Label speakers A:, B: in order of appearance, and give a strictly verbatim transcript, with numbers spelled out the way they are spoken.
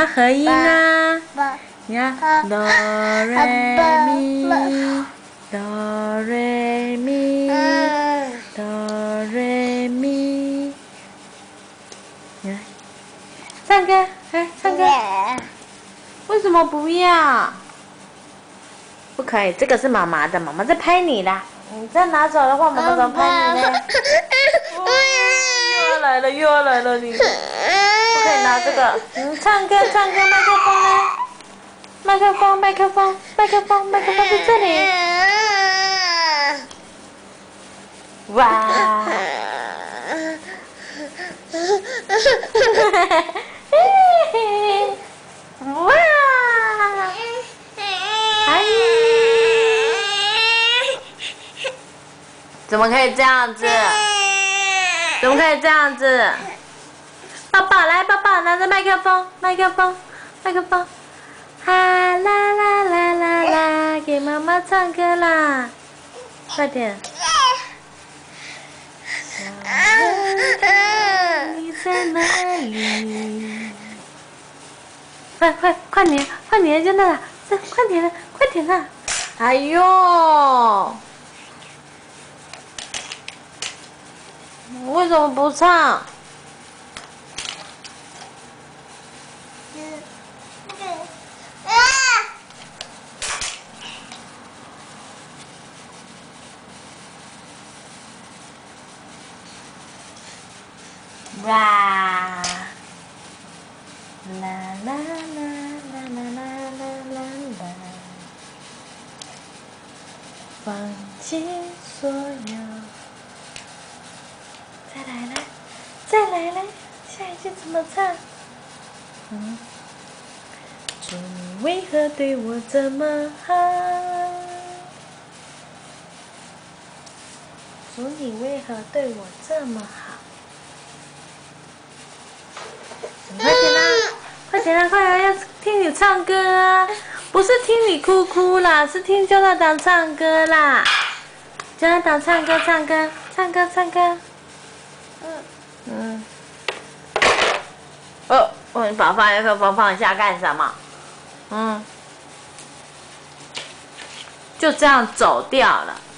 A: 要合音啊！你要哆来咪，哆来咪，哆来咪。你来，唱歌，来唱歌。为什么不要？不可以，这个是妈妈的，妈妈在拍你啦。你再拿走的话，妈妈怎么拍你呢？哦、又要来了，又要来了，你不可以拿这个。嗯，唱歌，唱歌，麦克风呢？麦克风，麦克风，麦克风，麦克风在这里。哇！哇！哎！怎么可以这样子？怎么可以这样子？爸爸来，爸爸拿着麦克风，麦克风，麦克风。哈啦啦啦啦啦，给妈妈唱歌啦！快点！你在哪里？快快快点，快点就那了，这快点了，快点了！哎呦，为什么不唱？哇！啦啦啦啦啦啦啦啦啦！忘记所有。再来来，再来来，下一句怎么唱？嗯。主你为何对我这么好？主你为何对我这么好？快点啦！快点啦！快点，要听你唱歌啊！不是听你哭哭啦，是听焦大党唱歌啦！焦大党唱歌，唱歌，唱歌，唱歌。嗯嗯。哦，我你把麦克风放下干什么？嗯。就这样走掉了。